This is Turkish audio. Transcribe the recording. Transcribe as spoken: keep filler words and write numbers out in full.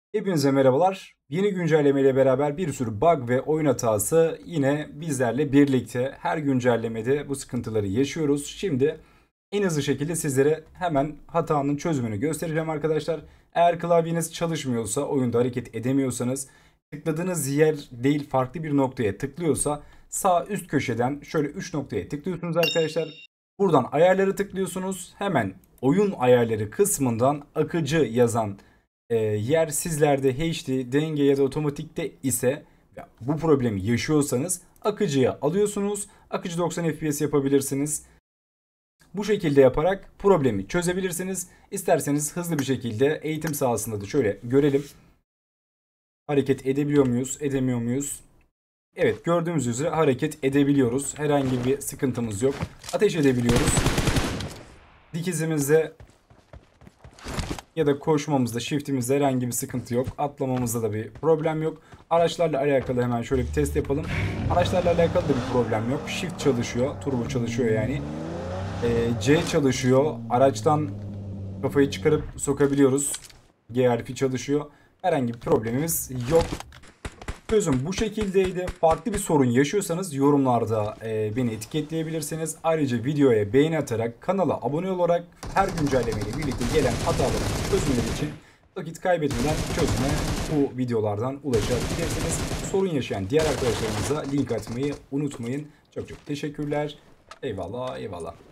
Hepinize merhabalar. Yeni güncelleme ile beraber bir sürü bug ve oyun hatası yine bizlerle birlikte. Her güncellemede bu sıkıntıları yaşıyoruz. Şimdi en hızlı şekilde sizlere hemen hatanın çözümünü göstereceğim arkadaşlar. Eğer klavyeniz çalışmıyorsa, oyunda hareket edemiyorsanız, tıkladığınız yer değil farklı bir noktaya tıklıyorsa sağ üst köşeden şöyle üç noktaya tıklıyorsunuz arkadaşlar. Buradan ayarları tıklıyorsunuz. Hemen oyun ayarları kısmından akıcı yazan e, yer sizlerde H D, denge ya da otomatikte ise bu problemi yaşıyorsanız akıcıya alıyorsunuz. Akıcı doksan F P S yapabilirsiniz. Bu şekilde yaparak problemi çözebilirsiniz. İsterseniz hızlı bir şekilde eğitim sahasında da şöyle görelim. Hareket edebiliyor muyuz, edemiyor muyuz? Evet, gördüğümüz üzere hareket edebiliyoruz. Herhangi bir sıkıntımız yok. Ateş edebiliyoruz. Dikizimizde ya da koşmamızda, shiftimizde herhangi bir sıkıntı yok. Atlamamızda da bir problem yok. Araçlarla alakalı hemen şöyle bir test yapalım. Araçlarla alakalı da bir problem yok. Shift çalışıyor, turbo çalışıyor yani. Ee, C çalışıyor. Araçtan kafayı çıkarıp sokabiliyoruz. G harfi çalışıyor. Herhangi bir problemimiz yok. Çözüm bu şekildeydi. Farklı bir sorun yaşıyorsanız yorumlarda e, beni etiketleyebilirsiniz. Ayrıca videoya beğeni atarak, kanala abone olarak her güncellemeyle birlikte gelen hataların çözümleri için vakit kaybetmeden çözüme bu videolardan ulaşabilirsiniz. Sorun yaşayan diğer arkadaşlarımıza link atmayı unutmayın. Çok çok teşekkürler. Eyvallah eyvallah.